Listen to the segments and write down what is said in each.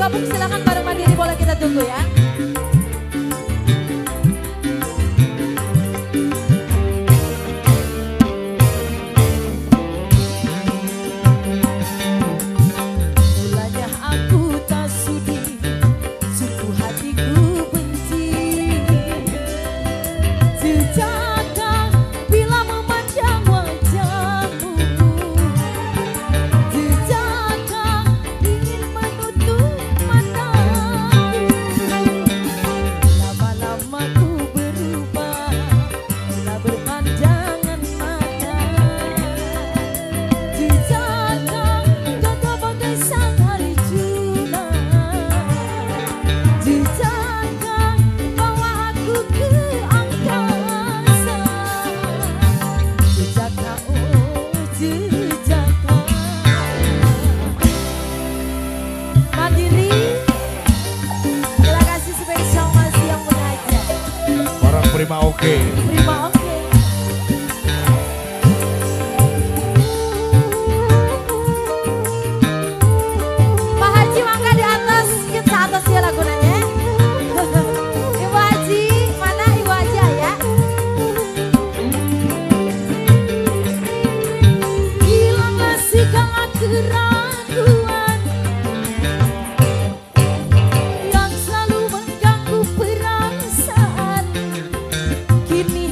gabung silakan bareng Mandiri, boleh kita tunggu ya. Mulanya aku tak sudi, sungguh hatiku benci. Sejak bila memandang wajahmu, sejak ingin menutup mataku. Lama-lama ku berubah, mulai berpandangan mata. Sejak kau bagai sang Arjuna, sejak bawa aku ke angkasa. Sejak Mandiri, terima kasih spesial masih yang mengajak. Orang Prima Oke. Prima Oke. Pak Haji mangga di atas, kita atas ya lagunanya. Ibu Haji, mana Ibu Haji ya? Hilang masih kau keraguan yang selalu mengganggu perasaan. Kini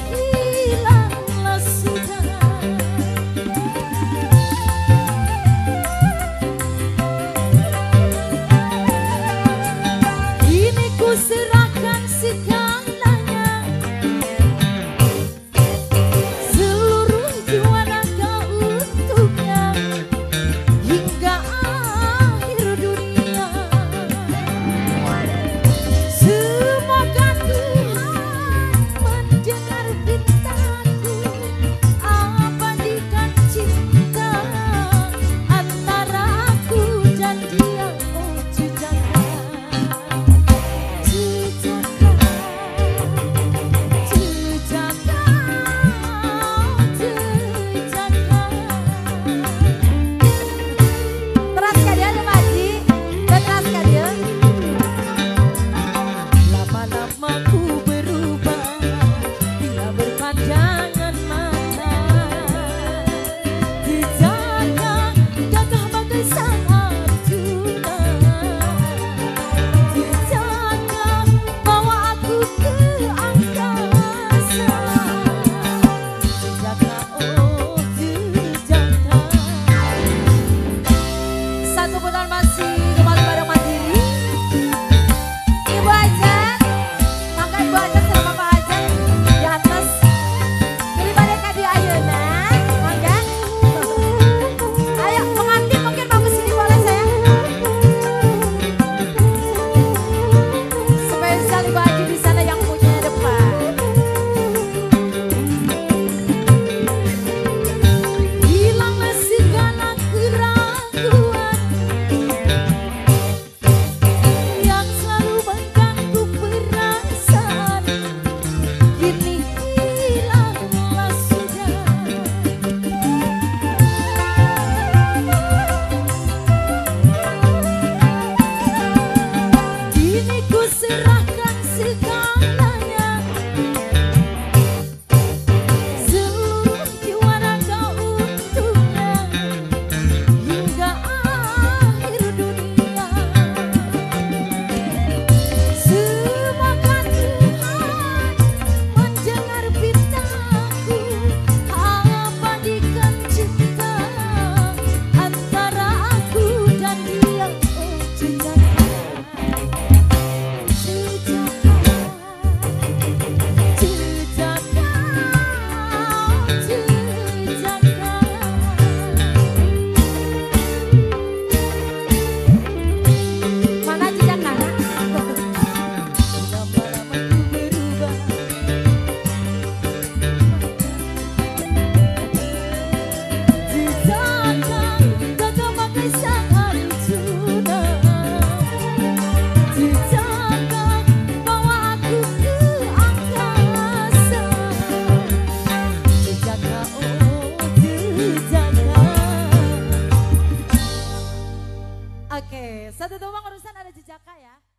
Oke, satu doang urusan ada jejaka ya.